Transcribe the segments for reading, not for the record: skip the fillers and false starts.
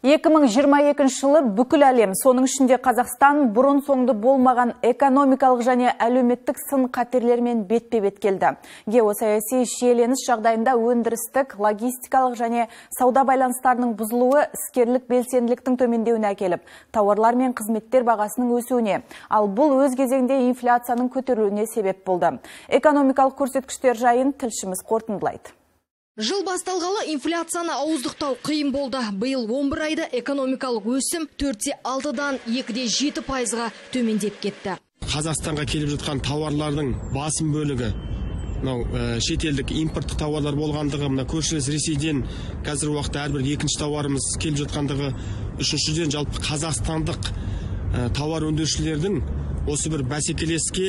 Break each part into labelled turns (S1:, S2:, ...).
S1: 2022 жылы бүкіл әлем, соның ішінде Қазақстан бұрын соңды болмаған экономикалық және әлеуметтік сын қатерлермен бетпе-бет келді. Геосаяси шиеленіс жағдайында өндірістік, логистикалық және сауда байланыстарының бұзылуы іскерлік белсенділіктің төмендеуіне әкеліп, тауарлар мен қызметтер бағасының өсуіне, ал бұл өз кезегінде инфляцияның көтерілуіне себеп болды. Экономикалық көрсеткіштер жайын тілшіміз қорытындылайды.
S2: Жыл басталғалы инфляцияны ауыздықтау қиын болды. Биыл 11 айда экономикалық өсім 4,6-дан 2,7%-ға төмендеп кетті.
S3: Қазақстанға келіп жатқан тауарлардың басым бөлігі шетелдік импорттық тауарлар болғандығы, көршілес Ресейден қазір уақытта әрбір екінші тауарымыз келіп жатқандығы, үшіншіден жалпы қазақстандық тауар өндірушілердің осы бір бәсекелеске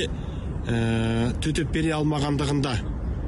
S3: төтеп бере алмағандығында.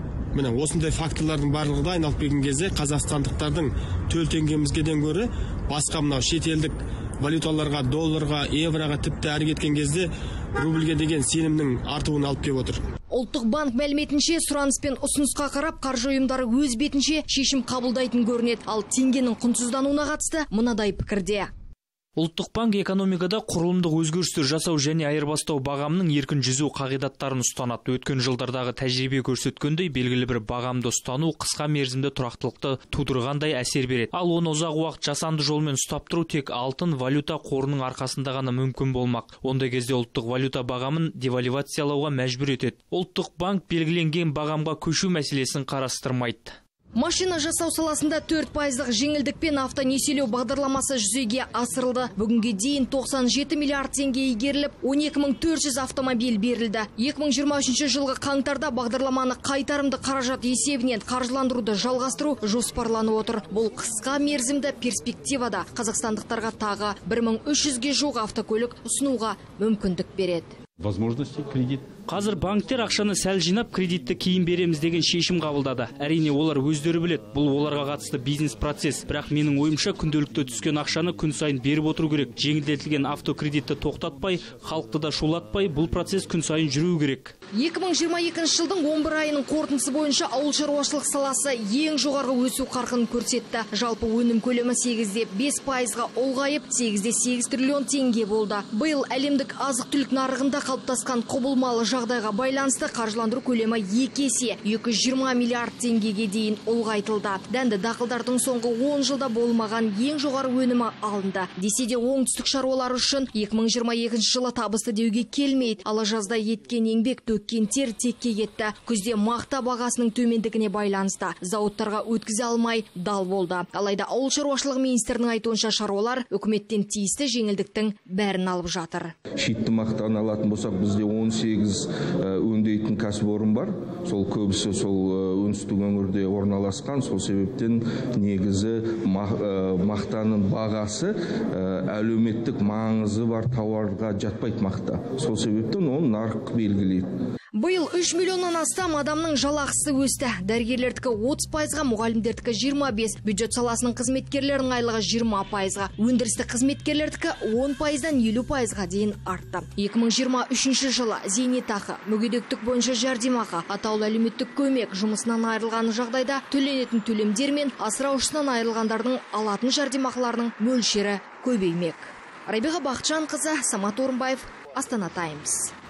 S3: Осындай факторлардың барлығында айналып келген кезде қазақстандықтардың төл теңгемізгеден гөрі басқа шетелдік валюталарға, долларға, евроға тіпті әрі кеткен кезде рубльге деген сенімнің артуын алып келіп отыр.
S2: Ұлттық банк мәліметінше, сұраныс пен ұсынысқа қарап қаржы ұйымдары өз бетінше шешім қабылдайтын көрінеді, ал теңгенің құнсыздануына қатысты мынадай пікірде.
S4: Ұлттық банк экономикада құрылымдық өзгерістер жасау және айырбастау бағамының еркін жүзу қағидаттарын ұстанады. Өткен жылдардағы тәжірибе көрсеткендей, белгілі бір бағамды ұстану қысқа мерзімді тұрақтылықты тудырғандай әсер береді. Ал оны ұзақ уақыт жасанды жолмен ұстап тұру тек алтын валюта қорының арқасында ғана мүмкін болмақ. Ондай кезде ұлттық валюта бағамын девальвациялауға мәжбүр етеді. Ұлттық банк белгіленген бағамға көшу мәселесін қарастырмайды.
S2: Машина жасау саласында 4%-ық жеңілдікпен автонесиелеу бағдарламасы жүзеге асырылды. Бүгінге дейін 97 миллиард теңге игеріліп, 12400 автомобиль берілді. 2023 жылғы қаңтарда бағдарламаны қайтарымды қаражат есебінен қаржыландыруды жалғастыру жоспарланып отыр. Бұл қысқа мерзімді перспективада қазақстандықтарға тағы 1300-ге жуық автокөлік ұсынуға мүмкіндік береді.
S5: Возможности кредит.
S4: Қазір банктер ақшаны сәл жинап, кредитті кейін береміз деген шешім қабылдады. Әрине, олар өздері білет. Бұл оларға қатысты бизнес процесс. Бірақ менің ойымша, күнделікті түскен ақшаны күн сайын беріп отыру керек. Жеңілдетілген автокредитті тоқтатпай, халықты да шулатпай, бұл процесс күн сайын жүру керек.
S2: 2022 жылдың 11 айының қорытындысы бойынша ауыл шаруашылық саласы ең жоғарғы өсу қарқынын көрсетті. Жалпы өнім көлемі 8,5%-ға ұлғайып, 8,8 триллион теңге болды. Биыл әлемдік азық-түлік нарығында қалыптасқан құбылмалы жағдайға байланысты қаржыландыру көлемі 2 есе 220 миллиард теңгеге дейін ұлғайтылды. Дәнді дақылдардың соңғы 10 жылда болмаған ең жоғары өнімі алынды. Десе де оңтүстік шаруалары үшін 2022 жылы табысты деуге келмейді. Ала жазда еткен еңбек, төккен тер текке кетті. Күзде мақта бағасының төмендігіне байланысты зауыттарға өткізе алмай дал болды. Алайда ауыл шаруашылығы министрінің айтуынша шаруалар үкіметтен тиісті жеңілдіктің бәрін алып жатыр.
S6: Шитті мақтаны алатын болсақ, бізде 18 өңдейтін кәсіпорын бар. Сол көбісі сол оңтүстік өңірде орналасқан. Сол себептен негізі мақтаның бағасы әлеуметтік маңызы бар тауарға жатпайды мақта. Сол себептен оны нарық белгілейді.
S2: Биыл 3 миллионнан астам адамның жалақысы өсті. Дәрігерлердікі 30%-ға, мұғалімдердікі 25%, бюджет саласының қызметкерлерінің айлығы 20%-ға, өндірістік қызметкерлердікі 10%-дан 50%-ға дейін артты. 2023 жылы зейнетақы, мүгедектік бойынша жәрдемақы, атаулы әлеуметтік көмек жұмысынан айырылған жағдайда төленетін төлемдер мен асыраушысынан айырылғандардың алатын жәрдемақыларының мөлшері көбеймек. Райбиға Бақытжанқызы, Самат Орынбаев, Астана Таймс.